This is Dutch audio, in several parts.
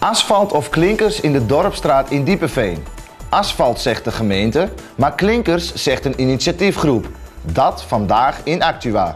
Asfalt of klinkers in de Dorpsstraat in Diepenveen? Asfalt zegt de gemeente, maar klinkers zegt een initiatiefgroep. Dat vandaag in Actua.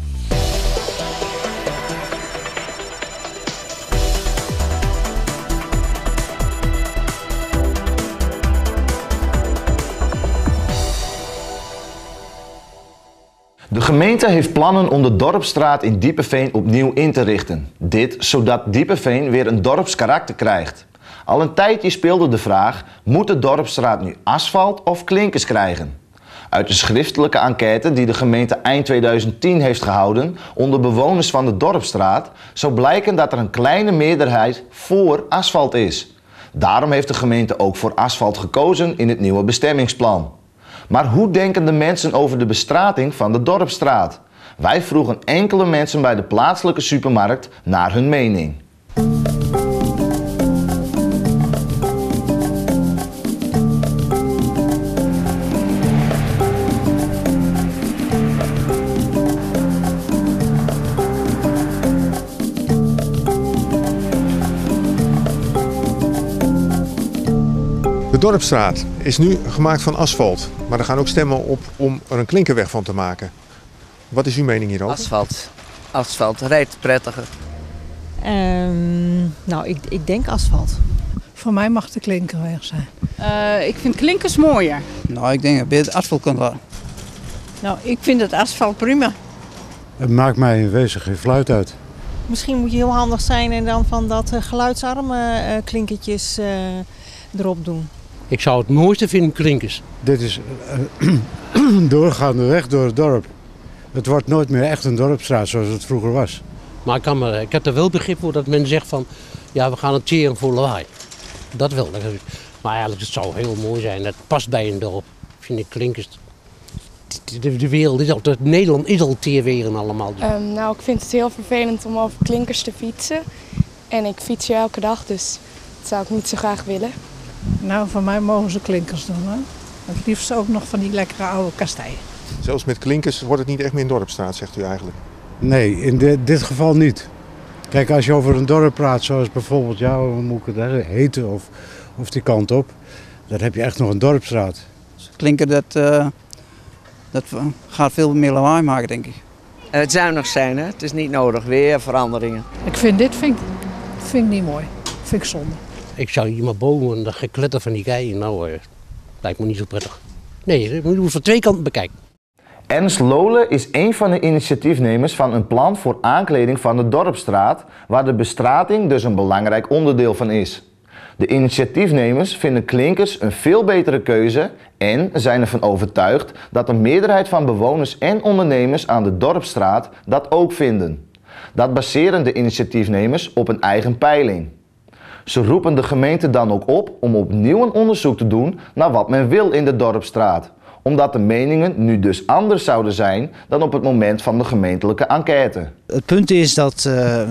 De gemeente heeft plannen om de Dorpsstraat in Diepenveen opnieuw in te richten. Dit zodat Diepenveen weer een dorpskarakter krijgt. Al een tijdje speelde de vraag, moet de Dorpsstraat nu asfalt of klinkers krijgen? Uit de schriftelijke enquête die de gemeente eind 2010 heeft gehouden onder bewoners van de Dorpsstraat, zou blijken dat er een kleine meerderheid voor asfalt is. Daarom heeft de gemeente ook voor asfalt gekozen in het nieuwe bestemmingsplan. Maar hoe denken de mensen over de bestrating van de Dorpsstraat? Wij vroegen enkele mensen bij de plaatselijke supermarkt naar hun mening. De Dorpsstraat is nu gemaakt van asfalt, maar er gaan ook stemmen op om er een klinkerweg van te maken. Wat is uw mening hierover? Asfalt. Asfalt rijdt prettiger. Ik denk asfalt. Voor mij mag de klinkerweg zijn. Ik vind klinkers mooier. Nou, ik denk dat beter asfalt kan worden. Nou, ik vind het asfalt prima. Het maakt mij in wezen geen fluit uit. Misschien moet je heel handig zijn en dan van dat geluidsarme klinkertjes erop doen. Ik zou het mooiste vinden, klinkers. Dit is doorgaande weg door het dorp. Het wordt nooit meer echt een dorpsstraat zoals het vroeger was. Maar ik heb er wel begrip voor dat men zegt van, ja, we gaan het teren voor lawaai. Dat wel. Maar eigenlijk, het zou heel mooi zijn. Het past bij een dorp, vind ik, klinkers. De wereld is altijd, Nederland is al teerweren allemaal. Ik vind het heel vervelend om over klinkers te fietsen. En ik fiets hier elke dag, dus dat zou ik niet zo graag willen. Nou, voor mij mogen ze klinkers doen, hè. Het liefst ook nog van die lekkere oude kasteien. Zelfs met klinkers wordt het niet echt meer een Dorpsstraat, zegt u eigenlijk? Nee, in dit geval niet. Kijk, als je over een dorp praat, zoals bijvoorbeeld, ja, hoe moet ik het heten of die kant op, dan heb je echt nog een dorpsstraat. Klinker, dat gaat veel meer lawaai maken, denk ik. Het zuinig zijn, hè? Het is niet nodig. Weer veranderingen. Ik vind dit vind ik niet mooi. Vind ik zonde. Ik zou hier maar bomen en dat gekletter van die keien, lijkt me niet zo prettig. Nee, je moet het van twee kanten bekijken. Ernst Lohle is een van de initiatiefnemers van een plan voor aankleding van de Dorpsstraat, waar de bestrating dus een belangrijk onderdeel van is. De initiatiefnemers vinden klinkers een veel betere keuze en zijn ervan overtuigd dat een meerderheid van bewoners en ondernemers aan de Dorpsstraat dat ook vinden. Dat baseren de initiatiefnemers op een eigen peiling. Ze roepen de gemeente dan ook op om opnieuw een onderzoek te doen naar wat men wil in de Dorpsstraat, omdat de meningen nu dus anders zouden zijn dan op het moment van de gemeentelijke enquête. Het punt is dat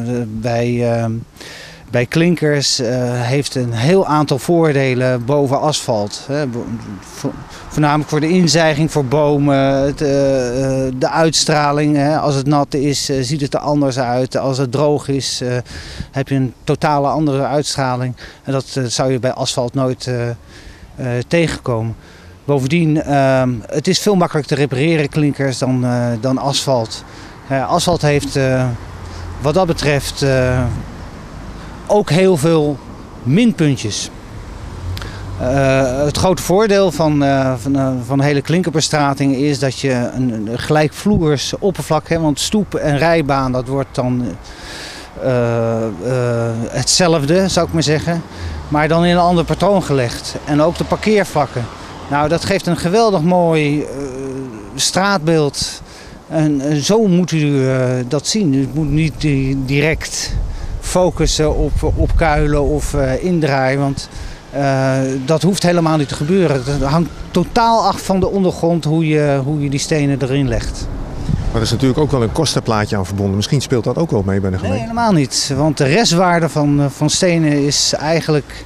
bij klinkers heeft een heel aantal voordelen boven asfalt. Voornamelijk voor de inzijging voor bomen, de uitstraling. Als het nat is, ziet het er anders uit. Als het droog is, heb je een totale andere uitstraling. En dat zou je bij asfalt nooit tegenkomen. Bovendien, het is veel makkelijker te repareren, klinkers, dan asfalt. Asfalt heeft wat dat betreft ook heel veel minpuntjes. Het grote voordeel van de hele klinkerbestrating is dat je een gelijkvloers oppervlak hebt. Want stoep en rijbaan, dat wordt dan hetzelfde, zou ik maar zeggen. Maar dan in een ander patroon gelegd. En ook de parkeervlakken. Nou, dat geeft een geweldig mooi straatbeeld. En zo moet u dat zien. U moet niet direct focussen op kuilen of indraaien. Want dat hoeft helemaal niet te gebeuren. Het hangt totaal af van de ondergrond hoe je die stenen erin legt. Maar er is natuurlijk ook wel een kostenplaatje aan verbonden. Misschien speelt dat ook wel mee bij de gemeente? Nee, helemaal niet. Want de restwaarde van stenen is eigenlijk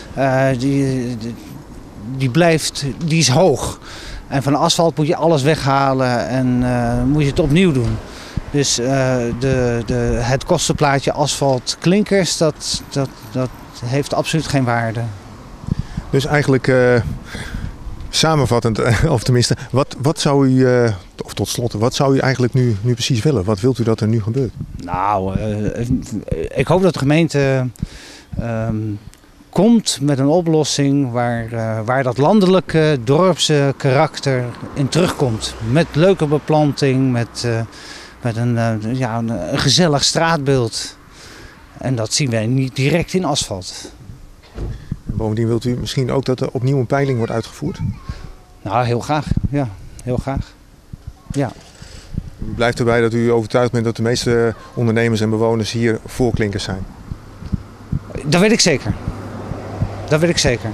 die is hoog. En van asfalt moet je alles weghalen en moet je het opnieuw doen. Dus het kostenplaatje asfalt klinkers, dat heeft absoluut geen waarde. Dus eigenlijk samenvattend, of tenminste, wat zou u, of tot slot, wat zou u eigenlijk nu precies willen? Wat wilt u dat er nu gebeurt? Nou, ik hoop dat de gemeente komt met een oplossing waar dat landelijke dorpse karakter in terugkomt. Met leuke beplanting, met een gezellig straatbeeld. En dat zien wij niet direct in asfalt. Bovendien wilt u misschien ook dat er opnieuw een peiling wordt uitgevoerd? Nou, heel graag. Ja, heel graag. Ja. U blijft erbij dat u overtuigd bent dat de meeste ondernemers en bewoners hier voor klinkers zijn? Dat weet ik zeker. Dat weet ik zeker.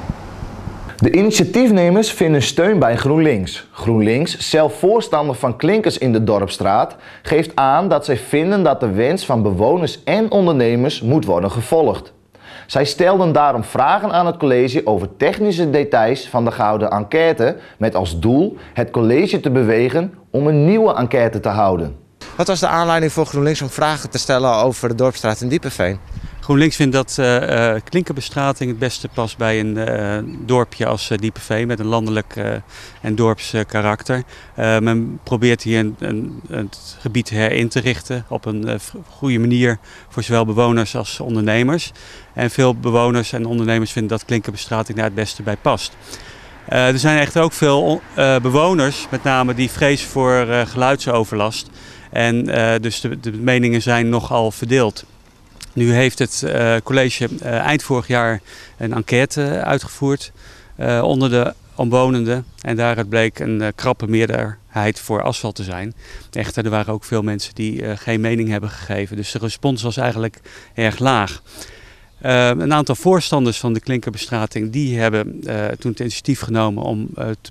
De initiatiefnemers vinden steun bij GroenLinks. GroenLinks, zelf voorstander van klinkers in de Dorpsstraat, geeft aan dat zij vinden dat de wens van bewoners en ondernemers moet worden gevolgd. Zij stelden daarom vragen aan het college over technische details van de gehouden enquête, met als doel het college te bewegen om een nieuwe enquête te houden. Wat was de aanleiding voor GroenLinks om vragen te stellen over de Dorpsstraat in Diepeveen? GroenLinks vindt dat klinkerbestrating het beste past bij een dorpje als Diepeveen met een landelijk en dorps karakter. Men probeert hier het gebied herin te richten op een goede manier voor zowel bewoners als ondernemers. En veel bewoners en ondernemers vinden dat klinkerbestrating daar het beste bij past. Er zijn echter ook veel bewoners, met name die vrezen voor geluidsoverlast. En dus de meningen zijn nogal verdeeld. Nu heeft het college eind vorig jaar een enquête uitgevoerd onder de omwonenden. En daaruit bleek een krappe meerderheid voor asfalt te zijn. Echter, er waren ook veel mensen die geen mening hebben gegeven. Dus de respons was eigenlijk erg laag. Een aantal voorstanders van de klinkerbestrating die hebben toen het initiatief genomen om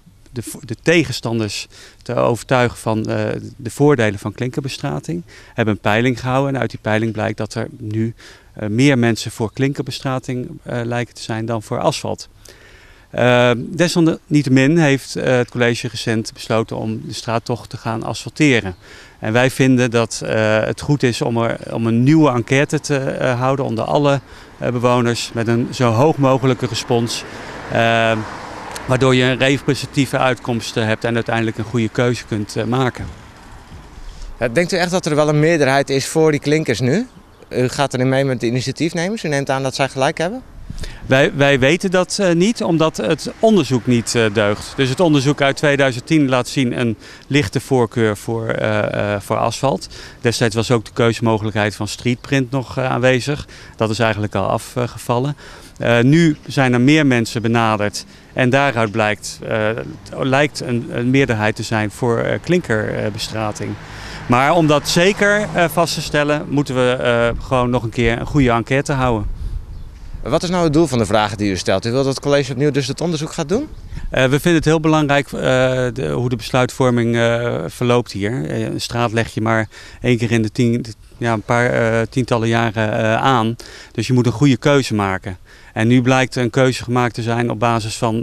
de tegenstanders te overtuigen van de voordelen van klinkerbestrating. Hebben een peiling gehouden en uit die peiling blijkt dat er nu meer mensen voor klinkerbestrating lijken te zijn dan voor asfalt. Desalniettemin heeft het college recent besloten om de straat toch te gaan asfalteren. En wij vinden dat het goed is om een nieuwe enquête te houden onder alle bewoners met een zo hoog mogelijke respons. Waardoor je een representatieve uitkomst hebt en uiteindelijk een goede keuze kunt maken. Denkt u echt dat er wel een meerderheid is voor die klinkers nu? U gaat erin mee met de initiatiefnemers? U neemt aan dat zij gelijk hebben? Wij weten dat niet, omdat het onderzoek niet deugt. Dus het onderzoek uit 2010 laat zien een lichte voorkeur voor asfalt. Destijds was ook de keuzemogelijkheid van streetprint nog aanwezig. Dat is eigenlijk al afgevallen. Nu zijn er meer mensen benaderd en daaruit lijkt een meerderheid te zijn voor klinkerbestrating. Maar om dat zeker vast te stellen, moeten we gewoon nog een keer een goede enquête houden. Wat is nou het doel van de vragen die u stelt? U wilt dat het college opnieuw dus het onderzoek gaat doen? We vinden het heel belangrijk hoe de besluitvorming verloopt hier. Een straat leg je maar 1 keer in de een paar tientallen jaren aan. Dus je moet een goede keuze maken. En nu blijkt een keuze gemaakt te zijn op basis van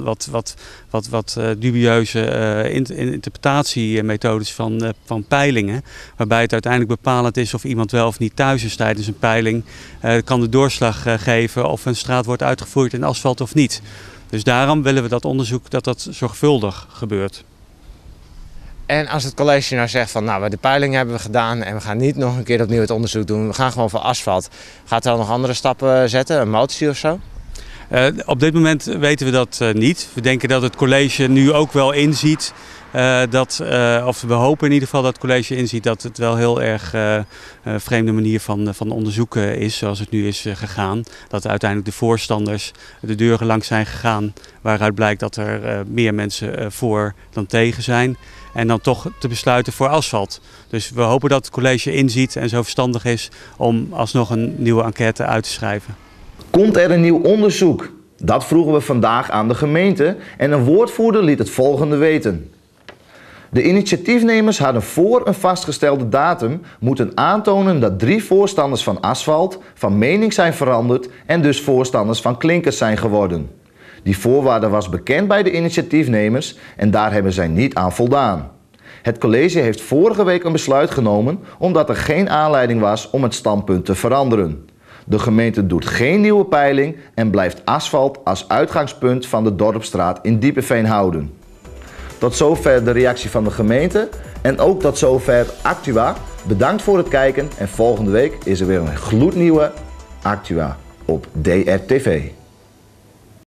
wat dubieuze interpretatiemethodes van peilingen. Waarbij het uiteindelijk bepalend is of iemand wel of niet thuis is tijdens een peiling. Kan de doorslag geven of een straat wordt uitgevoerd in asfalt of niet. Dus daarom willen we dat onderzoek dat zorgvuldig gebeurt. En als het college nou zegt van nou, de peiling hebben we gedaan en we gaan niet nog een keer opnieuw het onderzoek doen. We gaan gewoon voor asfalt. Gaat er dan nog andere stappen zetten, een motie of zo? Op dit moment weten we dat niet. We denken dat het college nu ook wel inziet of we hopen in ieder geval dat het college inziet dat het wel heel erg een vreemde manier van onderzoeken is zoals het nu is gegaan. Dat uiteindelijk de voorstanders de deuren langs zijn gegaan waaruit blijkt dat er meer mensen voor dan tegen zijn. En dan toch te besluiten voor asfalt. Dus we hopen dat het college inziet en zo verstandig is om alsnog een nieuwe enquête uit te schrijven. Komt er een nieuw onderzoek? Dat vroegen we vandaag aan de gemeente en een woordvoerder liet het volgende weten. De initiatiefnemers hadden voor een vastgestelde datum moeten aantonen dat 3 voorstanders van asfalt van mening zijn veranderd en dus voorstanders van klinkers zijn geworden. Die voorwaarde was bekend bij de initiatiefnemers en daar hebben zij niet aan voldaan. Het college heeft vorige week een besluit genomen omdat er geen aanleiding was om het standpunt te veranderen. De gemeente doet geen nieuwe peiling en blijft asfalt als uitgangspunt van de Dorpsstraat in Diepeveen houden. Tot zover de reactie van de gemeente en ook tot zover Actua. Bedankt voor het kijken en volgende week is er weer een gloednieuwe Actua op DRTV.